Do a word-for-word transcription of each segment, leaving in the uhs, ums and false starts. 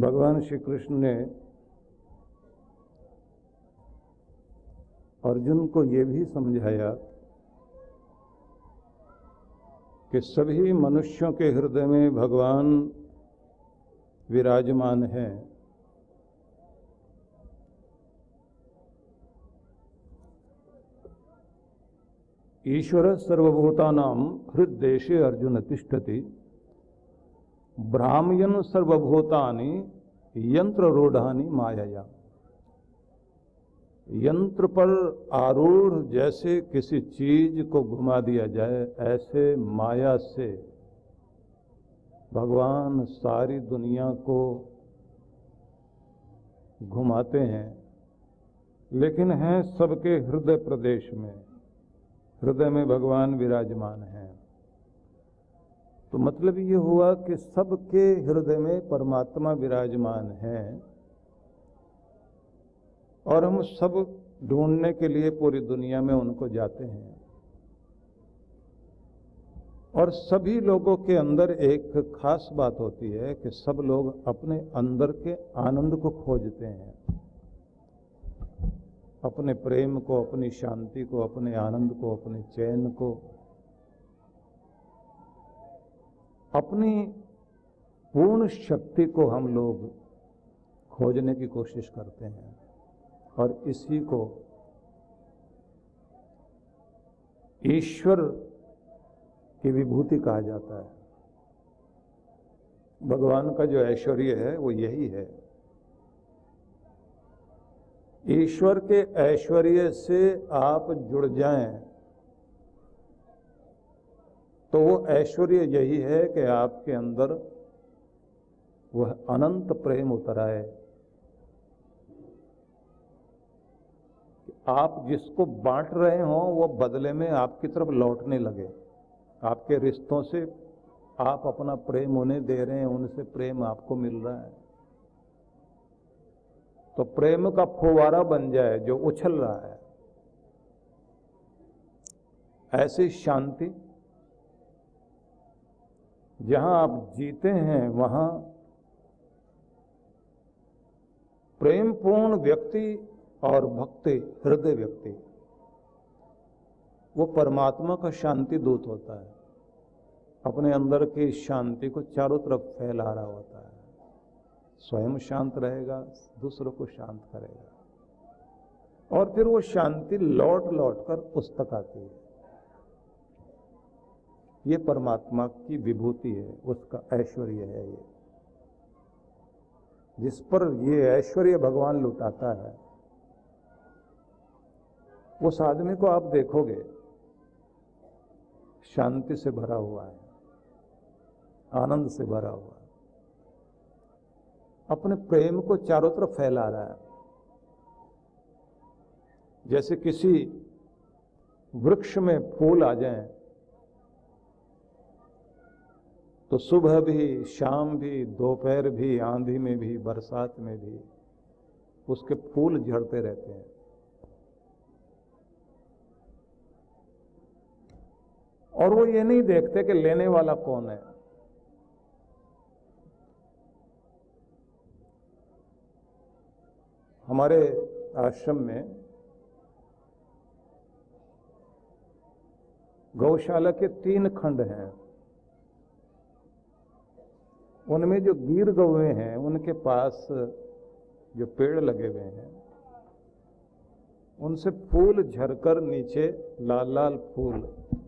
भगवान श्री कृष्ण ने अर्जुन को ये भी समझाया कि सभी मनुष्यों के हृदय में भगवान विराजमान हैं। ईश्वर सर्वभूतानां हृद्देशे अर्जुन तिष्ठति, भ्रामयन् सर्वभूतानि यंत्ररूढ़ानि मायया। यंत्र पर आरूढ़ जैसे किसी चीज को घुमा दिया जाए, ऐसे माया से भगवान सारी दुनिया को घुमाते हैं, लेकिन हैं सबके हृदय प्रदेश में। हृदय में भगवान विराजमान हैं। तो मतलब ये हुआ कि सबके हृदय में परमात्मा विराजमान हैं और हम सब ढूंढने के लिए पूरी दुनिया में उनको जाते हैं। और सभी लोगों के अंदर एक खास बात होती है कि सब लोग अपने अंदर के आनंद को खोजते हैं, अपने प्रेम को, अपनी शांति को, अपने आनंद को, अपने चैन को, अपनी पूर्ण शक्ति को हम लोग खोजने की कोशिश करते हैं। और इसी को ईश्वर की विभूति कहा जाता है। भगवान का जो ऐश्वर्य है वो यही है। ईश्वर के ऐश्वर्य से आप जुड़ जाएं तो वो ऐश्वर्य यही है कि आपके अंदर वह अनंत प्रेम उतर आए कि आप जिसको बांट रहे हो वो बदले में आपकी तरफ लौटने लगे। आपके रिश्तों से आप अपना प्रेम उन्हें दे रहे हैं, उनसे प्रेम आपको मिल रहा है, तो प्रेम का फुवारा बन जाए जो उछल रहा है। ऐसी शांति जहां आप जीते हैं वहां प्रेमपूर्ण व्यक्ति और भक्ति हृदय व्यक्ति वो परमात्मा का शांति दूत होता है। अपने अंदर की शांति को चारों तरफ फैला रहा होता है। स्वयं शांत रहेगा, दूसरों को शांत करेगा, और फिर वो शांति लौट लौट कर उस तक आती है। ये परमात्मा की विभूति है, उसका ऐश्वर्य है। ये जिस पर ये ऐश्वर्य भगवान लुटाता है, उस आदमी को आप देखोगे शांति से भरा हुआ है, आनंद से भरा हुआ है, अपने प्रेम को चारों तरफ फैला रहा है। जैसे किसी वृक्ष में फूल आ जाएं तो सुबह भी, शाम भी, दोपहर भी, आंधी में भी, बरसात में भी उसके फूल झड़ते रहते हैं। और वो ये नहीं देखते कि लेने वाला कौन है। हमारे आश्रम में गौशाला के तीन खंड हैं। उनमें जो गीर गौएं हैं उनके पास जो पेड़ लगे हुए हैं उनसे फूल झरकर नीचे, लाल लाल फूल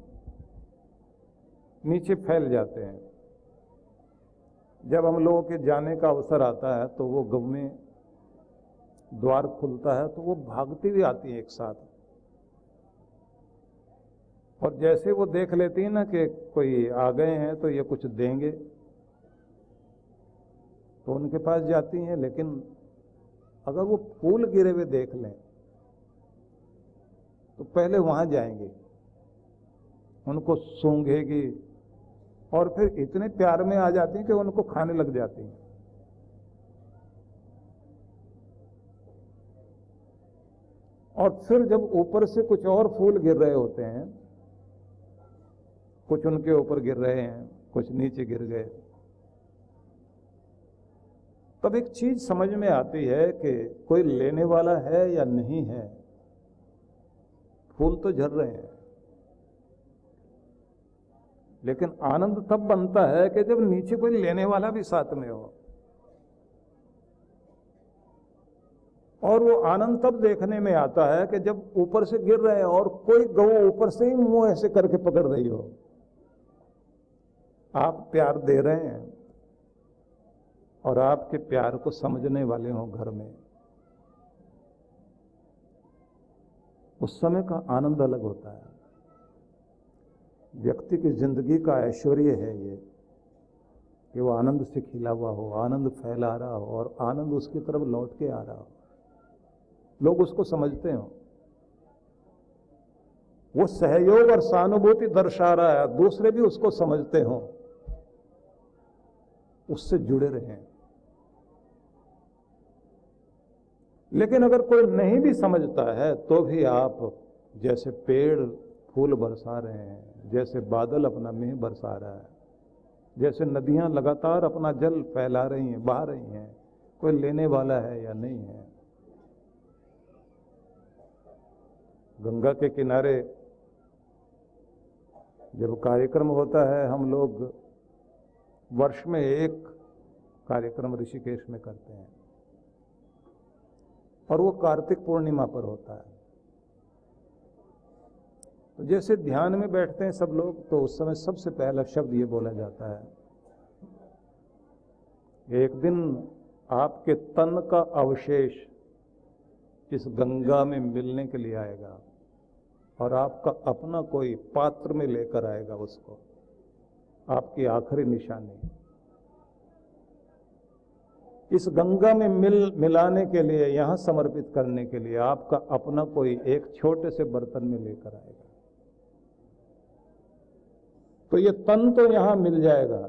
नीचे फैल जाते हैं। जब हम लोगों के जाने का अवसर आता है तो वो गौएं, द्वार खुलता है तो वो भागती हुई आती है एक साथ, और जैसे वो देख लेती है ना कि कोई आ गए हैं तो ये कुछ देंगे तो उनके पास जाती हैं। लेकिन अगर वो फूल गिरे हुए देख लें तो पहले वहां जाएंगे, उनको सूंघेगी और फिर इतने प्यार में आ जाती हैं कि उनको खाने लग जाती हैं। और फिर जब ऊपर से कुछ और फूल गिर रहे होते हैं, कुछ उनके ऊपर गिर रहे हैं, कुछ नीचे गिर गए, तब एक चीज समझ में आती है कि कोई लेने वाला है या नहीं है। फूल तो झड़ रहे हैं, लेकिन आनंद तब बनता है कि जब नीचे कोई लेने वाला भी साथ में हो। और वो आनंद तब देखने में आता है कि जब ऊपर से गिर रहे हैं और कोई गौ ऊपर से ही मुंह ऐसे करके पकड़ रही हो। आप प्यार दे रहे हैं और आपके प्यार को समझने वाले हो घर में, उस समय का आनंद अलग होता है। व्यक्ति की जिंदगी का ऐश्वर्य है ये कि वो आनंद से खिला हुआ हो, आनंद फैला रहा हो और आनंद उसकी तरफ लौट के आ रहा हो। लोग उसको समझते हो, वो सहयोग और सहानुभूति दर्शा रहा है, दूसरे भी उसको समझते हो, उससे जुड़े रहें। लेकिन अगर कोई नहीं भी समझता है तो भी आप जैसे पेड़ फूल बरसा रहे हैं, जैसे बादल अपना मेह बरसा रहा है, जैसे नदियां लगातार अपना जल फैला रही हैं, बहा रही हैं, कोई लेने वाला है या नहीं है। गंगा के किनारे जब कार्यक्रम होता है, हम लोग वर्ष में एक कार्यक्रम ऋषिकेश में करते हैं और वो कार्तिक पूर्णिमा पर होता है। तो जैसे ध्यान में बैठते हैं सब लोग, तो उस समय सबसे पहला शब्द ये बोला जाता है, एक दिन आपके तन का अवशेष इस गंगा में मिलने के लिए आएगा और आपका अपना कोई पात्र में लेकर आएगा उसको, आपकी आखिरी निशानी। इस गंगा में मिल मिलाने के लिए, यहां समर्पित करने के लिए आपका अपना कोई एक छोटे से बर्तन में लेकर आएगा। तो ये तन तो यहां मिल जाएगा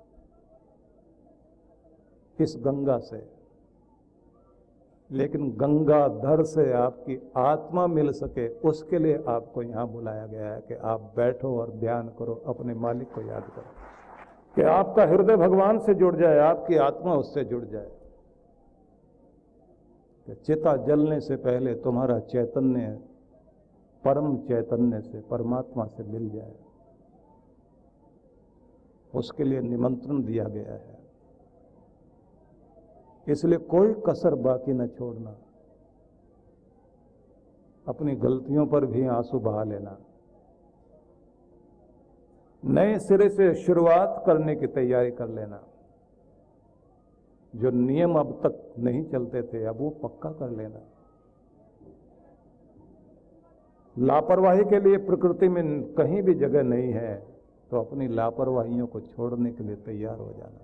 इस गंगा से, लेकिन गंगाधर से आपकी आत्मा मिल सके उसके लिए आपको यहां बुलाया गया है कि आप बैठो और ध्यान करो, अपने मालिक को याद करो, कि आपका हृदय भगवान से जुड़ जाए, आपकी आत्मा उससे जुड़ जाए। कि चिता जलने से पहले तुम्हारा चैतन्य परम चैतन्य से, परमात्मा से मिल जाए, उसके लिए निमंत्रण दिया गया है। इसलिए कोई कसर बाकी न छोड़ना, अपनी गलतियों पर भी आंसू बहा लेना, नए सिरे से शुरुआत करने की तैयारी कर लेना। जो नियम अब तक नहीं चलते थे, अब वो पक्का कर लेना। लापरवाही के लिए प्रकृति में कहीं भी जगह नहीं है, तो अपनी लापरवाहियों को छोड़ने के लिए तैयार हो जाना।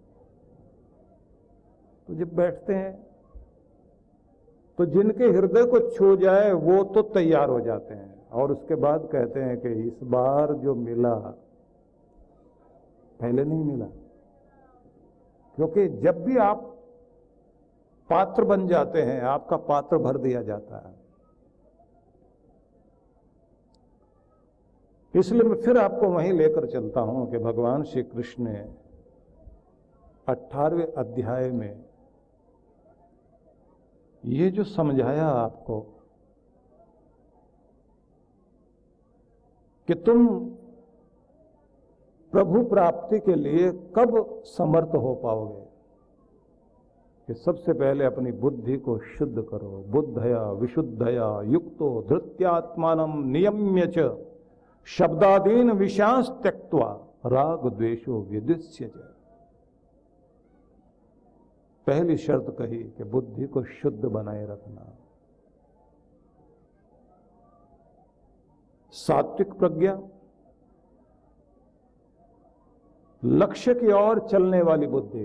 तो जब बैठते हैं तो जिनके हृदय को छू जाए वो तो तैयार हो जाते हैं, और उसके बाद कहते हैं कि इस बार जो मिला पहले नहीं मिला। क्योंकि जब भी आप पात्र बन जाते हैं, आपका पात्र भर दिया जाता है। इसलिए मैं फिर आपको वहीं लेकर चलता हूं कि भगवान श्री कृष्ण ने अठारहवें अध्याय में ये जो समझाया आपको कि तुम प्रभु प्राप्ति के लिए कब समर्थ हो पाओगे, कि सबसे पहले अपनी बुद्धि को शुद्ध करो। बुद्धया विशुद्धया युक्तो धृत्यात्मानं नियम्य च शब्दादीन विषयांश त्यक्त्वा राग द्वेषो विदुष्य च। पहली शर्त कही कि बुद्धि को शुद्ध बनाए रखना। सात्विक प्रज्ञा, लक्ष्य की ओर चलने वाली बुद्धि,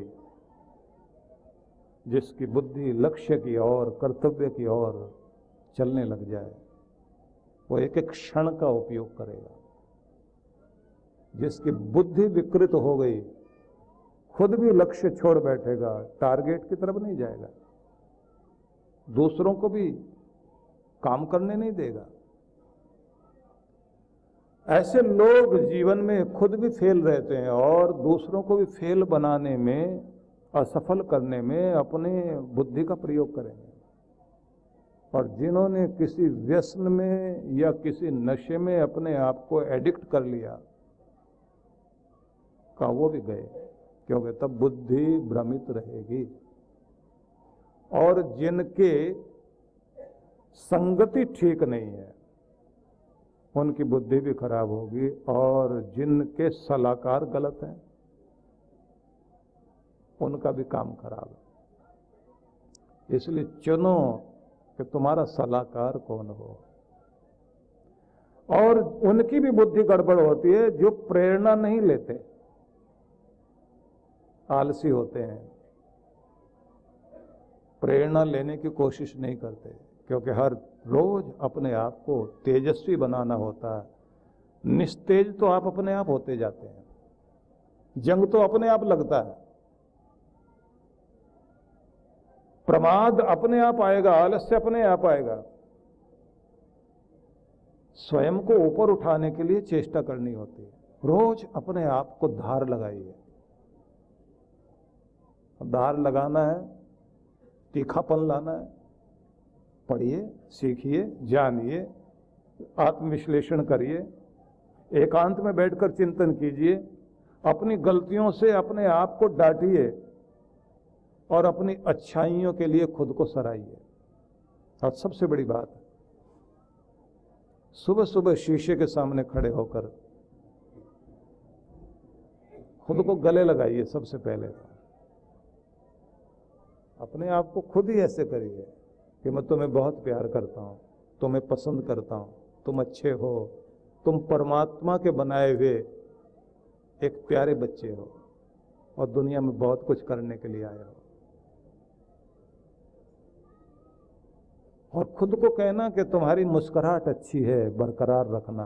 जिसकी बुद्धि लक्ष्य की ओर, कर्तव्य की ओर चलने लग जाए, वो एक एक क्षण का उपयोग करेगा। जिसकी बुद्धि विकृत हो गई, खुद भी लक्ष्य छोड़ बैठेगा, टारगेट की तरफ नहीं जाएगा, दूसरों को भी काम करने नहीं देगा। ऐसे लोग जीवन में खुद भी फेल रहते हैं और दूसरों को भी फेल बनाने में असफल करने में अपने बुद्धि का प्रयोग करेंगे। और जिन्होंने किसी व्यसन में या किसी नशे में अपने आप को एडिक्ट कर लिया, का वो भी गए, क्योंकि तब बुद्धि भ्रमित रहेगी। और जिनके संगति ठीक नहीं है उनकी बुद्धि भी खराब होगी, और जिनके सलाहकार गलत हैं उनका भी काम खराब है। इसलिए चुनो कि तुम्हारा सलाहकार कौन हो। और उनकी भी बुद्धि गड़बड़ होती है जो प्रेरणा नहीं लेते, आलसी होते हैं, प्रेरणा लेने की कोशिश नहीं करते, क्योंकि हर रोज अपने आप को तेजस्वी बनाना होता है। निस्तेज तो आप अपने आप होते जाते हैं, जंग तो अपने आप लगता है, प्रमाद अपने आप आएगा, आलस्य अपने आप आएगा। स्वयं को ऊपर उठाने के लिए चेष्टा करनी होती है। रोज अपने आप को धार लगाइए। धार लगाना है, तीखापन लाना है, पढ़िए, सीखिए, जानिए, आत्मविश्लेषण करिए, एकांत में बैठकर चिंतन कीजिए, अपनी गलतियों से अपने आप को डांटिए और अपनी अच्छाइयों के लिए खुद को सराहिए। और सबसे बड़ी बात, सुबह सुबह शीशे के सामने खड़े होकर खुद को गले लगाइए। सबसे पहले अपने आप को खुद ही ऐसे करिए कि मैं तुम्हें बहुत प्यार करता हूं, तुम्हें पसंद करता हूं, तुम अच्छे हो, तुम परमात्मा के बनाए हुए एक प्यारे बच्चे हो और दुनिया में बहुत कुछ करने के लिए आए हो। और खुद को कहना कि तुम्हारी मुस्कुराहट अच्छी है, बरकरार रखना,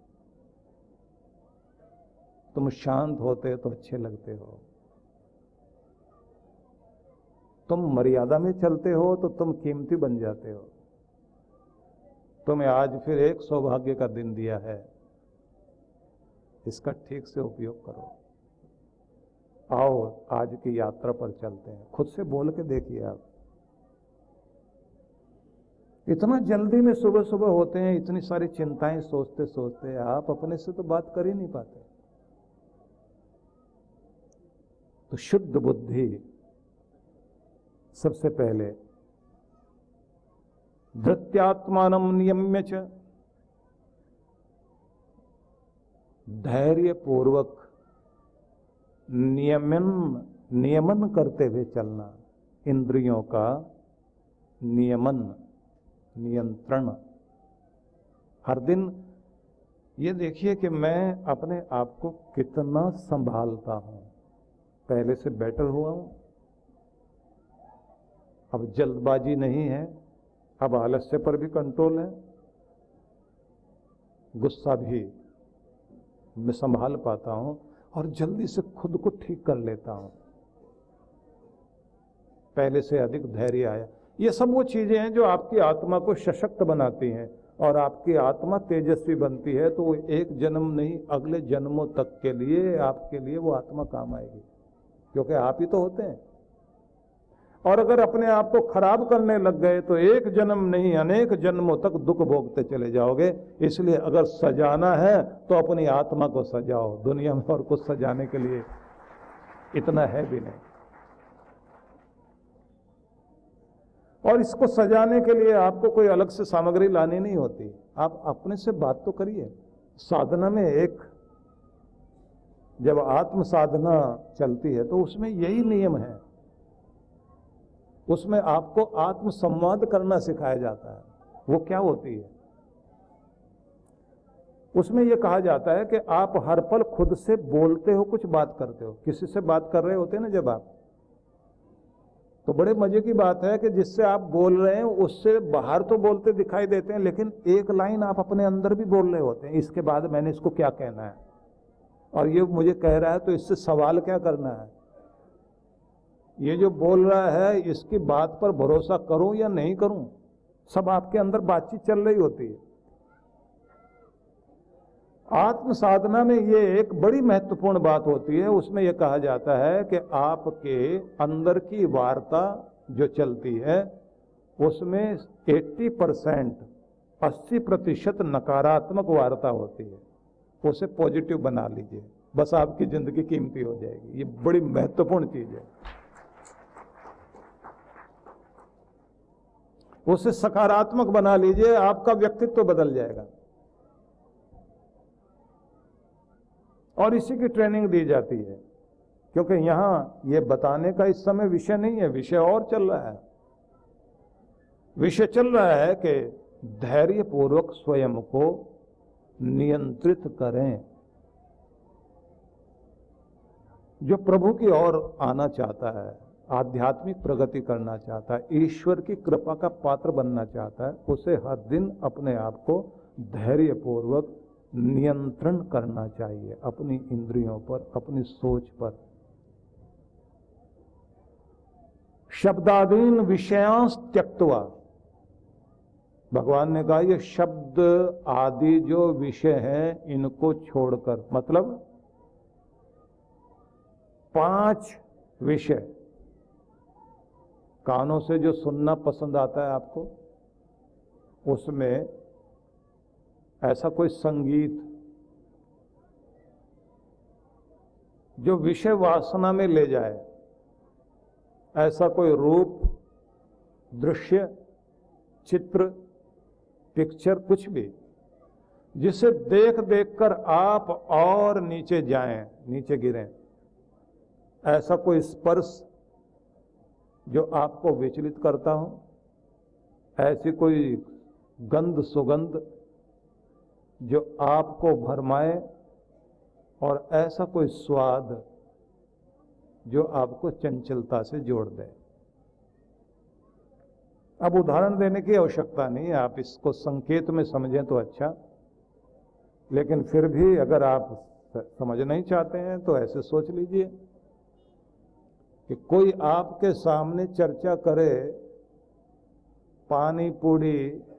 तुम शांत होते तो अच्छे लगते हो, तुम मर्यादा में चलते हो तो तुम कीमती बन जाते हो। तुम्हें आज फिर एक सौभाग्य का दिन दिया है, इसका ठीक से उपयोग करो। आओ आज की यात्रा पर चलते हैं। खुद से बोल के देखिए। आप इतना जल्दी में सुबह सुबह होते हैं, इतनी सारी चिंताएं सोचते सोचते आप अपने से तो बात कर ही नहीं पाते। तो शुद्ध बुद्धि सबसे पहले धृत्यात्मानं नियम्य च, धैर्य पूर्वक नियमन नियमन करते हुए चलना। इंद्रियों का नियमन, नियंत्रण। हर दिन ये देखिए कि मैं अपने आप को कितना संभालता हूं। पहले से बेटर हुआ हूं, अब जल्दबाजी नहीं है, अब आलस्य पर भी कंट्रोल है, गुस्सा भी मैं संभाल पाता हूं और जल्दी से खुद को ठीक कर लेता हूं। पहले से अधिक धैर्य आया। ये सब वो चीजें हैं जो आपकी आत्मा को सशक्त बनाती हैं, और आपकी आत्मा तेजस्वी बनती है तो वो एक जन्म नहीं, अगले जन्मों तक के लिए आपके लिए वो आत्मा काम आएगी, क्योंकि आप ही तो होते हैं। और अगर अपने आप को खराब करने लग गए तो एक जन्म नहीं, अनेक जन्मों तक दुख भोगते चले जाओगे। इसलिए अगर सजाना है तो अपनी आत्मा को सजाओ, दुनिया में और कुछ सजाने के लिए इतना है भी नहीं। और इसको सजाने के लिए आपको कोई अलग से सामग्री लानी नहीं होती, आप अपने से बात तो करिए। साधना में एक जब आत्म साधना चलती है तो उसमें यही नियम है, उसमें आपको आत्म संवाद करना सिखाया जाता है। वो क्या होती है? उसमें यह कहा जाता है कि आप हर पल खुद से बोलते हो, कुछ बात करते हो, किसी से बात कर रहे होते हैं ना जब आप, तो बड़े मजे की बात है कि जिससे आप बोल रहे हैं उससे बाहर तो बोलते दिखाई देते हैं, लेकिन एक लाइन आप अपने अंदर भी बोल रहे होते हैं, इसके बाद मैंने इसको क्या कहना है, और ये मुझे कह रहा है तो इससे सवाल क्या करना है, ये जो बोल रहा है इसकी बात पर भरोसा करूं या नहीं करूं, सब आपके अंदर बातचीत चल रही होती है। आत्म साधना में ये एक बड़ी महत्वपूर्ण बात होती है। उसमें यह कहा जाता है कि आपके अंदर की वार्ता जो चलती है उसमें अस्सी परसेंट अस्सी प्रतिशत नकारात्मक वार्ता होती है, उसे पॉजिटिव बना लीजिए, बस आपकी जिंदगी कीमती हो जाएगी। ये बड़ी महत्वपूर्ण चीज है। उसे सकारात्मक बना लीजिए, आपका व्यक्तित्व तो बदल जाएगा। और इसी की ट्रेनिंग दी जाती है, क्योंकि यहां ये बताने का इस समय विषय नहीं है, विषय और चल रहा है। विषय चल रहा है कि धैर्यपूर्वक स्वयं को नियंत्रित करें। जो प्रभु की ओर आना चाहता है, आध्यात्मिक प्रगति करना चाहता है, ईश्वर की कृपा का पात्र बनना चाहता है, उसे हर दिन अपने आप को धैर्यपूर्वक नियंत्रण करना चाहिए, अपनी इंद्रियों पर, अपनी सोच पर। शब्दादीन विषयांश त्यक्त्वा, भगवान ने कहा ये शब्द आदि जो विषय हैं इनको छोड़कर, मतलब पांच विषय। कानों से जो सुनना पसंद आता है आपको, उसमें ऐसा कोई संगीत जो विषय वासना में ले जाए, ऐसा कोई रूप, दृश्य, चित्र, पिक्चर, कुछ भी जिसे देख देख कर आप और नीचे जाएं, नीचे गिरें, ऐसा कोई स्पर्श जो आपको विचलित करता हो, ऐसी कोई गंध सुगंध जो आपको भरमाए, और ऐसा कोई स्वाद जो आपको चंचलता से जोड़ दे। अब उदाहरण देने की आवश्यकता नहीं है, आप इसको संकेत में समझें तो अच्छा, लेकिन फिर भी अगर आप समझ नहीं चाहते हैं तो ऐसे सोच लीजिए कि कोई आपके सामने चर्चा करे पानी पूरी,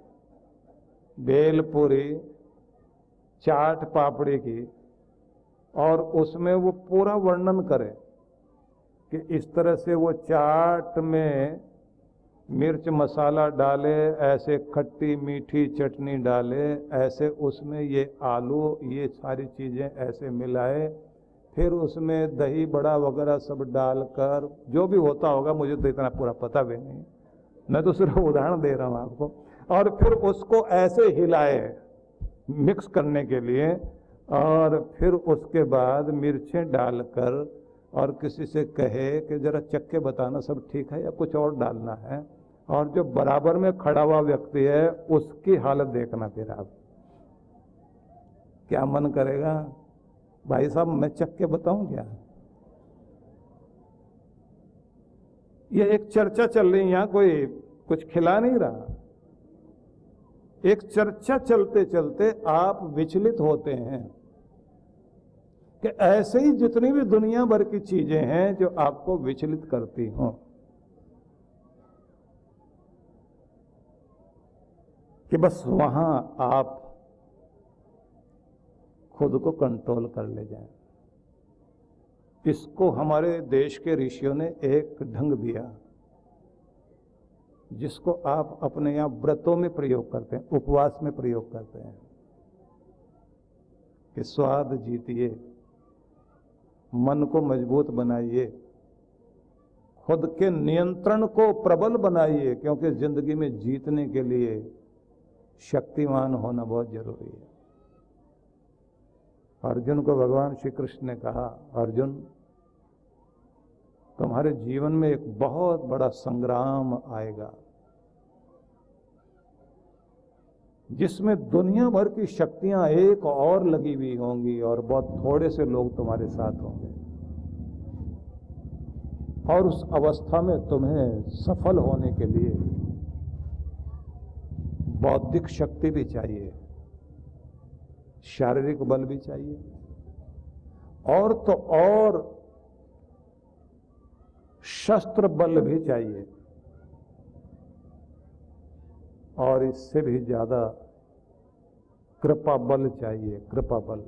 भेलपूरी, चाट पापड़ी की, और उसमें वो पूरा वर्णन करे कि इस तरह से वो चाट में मिर्च मसाला डाले, ऐसे खट्टी मीठी चटनी डाले, ऐसे उसमें ये आलू, ये सारी चीज़ें ऐसे मिलाए, फिर उसमें दही बड़ा वगैरह सब डालकर, जो भी होता होगा मुझे तो इतना पूरा पता भी नहीं, मैं तो सिर्फ उदाहरण दे रहा हूँ आपको, और फिर उसको ऐसे हिलाए मिक्स करने के लिए, और फिर उसके बाद मिर्चें डालकर, और किसी से कहे कि जरा चख के बताना सब ठीक है या कुछ और डालना है, और जो बराबर में खड़ा हुआ व्यक्ति है उसकी हालत देखना, फिर आप क्या मन करेगा, भाई साहब मैं चख के बताऊं क्या? ये एक चर्चा चल रही है, यहां कोई कुछ खिला नहीं रहा। एक चर्चा चलते चलते आप विचलित होते हैं कि ऐसे ही जितनी भी दुनिया भर की चीजें हैं जो आपको विचलित करती हों, कि बस वहां आप खुद को कंट्रोल कर ले जाएं। इसको हमारे देश के ऋषियों ने एक ढंग दिया, जिसको आप अपने यहाँ व्रतों में प्रयोग करते हैं, उपवास में प्रयोग करते हैं, कि स्वाद जीतिए, मन को मजबूत बनाइए, खुद के नियंत्रण को प्रबल बनाइए, क्योंकि जिंदगी में जीतने के लिए शक्तिमान होना बहुत जरूरी है। अर्जुन को भगवान श्री कृष्ण ने कहा, अर्जुन तुम्हारे जीवन में एक बहुत बड़ा संग्राम आएगा, जिसमें दुनिया भर की शक्तियां एक और लगी हुई होंगी, और बहुत थोड़े से लोग तुम्हारे साथ होंगे, और उस अवस्था में तुम्हें सफल होने के लिए बौद्धिक शक्ति भी चाहिए, शारीरिक बल भी चाहिए, और तो और शस्त्र बल भी चाहिए, और इससे भी ज्यादा कृपा बल चाहिए, कृपा बल।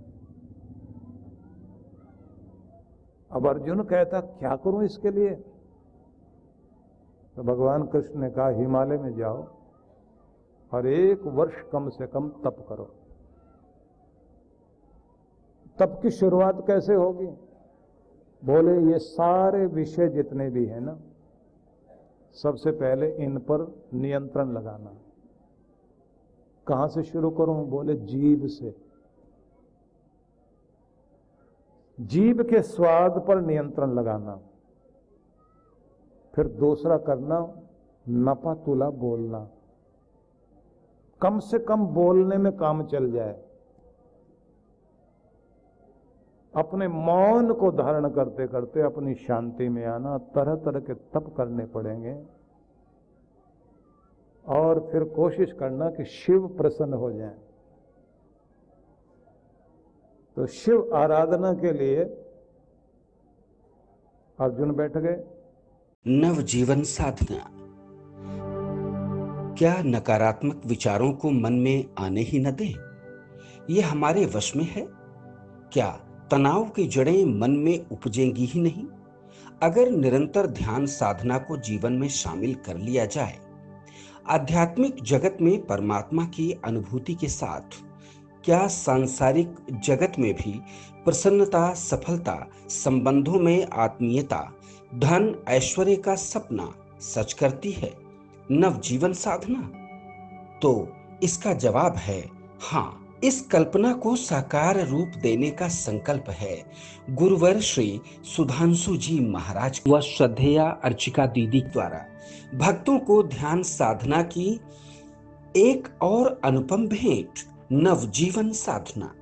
अब अर्जुन कहता क्या करूं इसके लिए? तो भगवान कृष्ण ने कहा हिमालय में जाओ और एक वर्ष कम से कम तप करो। तप की शुरुआत कैसे होगी? बोले ये सारे विषय जितने भी हैं ना, सबसे पहले इन पर नियंत्रण लगाना। कहां से शुरू करूं? बोले जीभ से। जीभ के स्वाद पर नियंत्रण लगाना। फिर दूसरा करना नपा तुला बोलना, कम से कम बोलने में काम चल जाए। अपने मौन को धारण करते करते अपनी शांति में आना। तरह तरह के तप करने पड़ेंगे और फिर कोशिश करना कि शिव प्रसन्न हो जाएं। तो शिव आराधना के लिए अर्जुन बैठ गए। नवजीवन साधना। क्या नकारात्मक विचारों को मन में आने ही न दें? ये हमारे वश में है? क्या तनाव की जड़ें मन में उपजेंगी ही नहीं? अगर निरंतर ध्यान साधना को जीवन में शामिल कर लिया जाए, आध्यात्मिक जगत में परमात्मा की अनुभूति के साथ क्या सांसारिक जगत में भी प्रसन्नता, सफलता, संबंधों में आत्मीयता, धन ऐश्वर्य का सपना सच करती है नवजीवन साधना? तो इसका जवाब है हाँ। इस कल्पना को साकार रूप देने का संकल्प है गुरुवर श्री सुधांशु जी महाराज व श्रद्धेया अर्चिका दीदी द्वारा भक्तों को ध्यान साधना की एक और अनुपम भेंट नवजीवन साधना।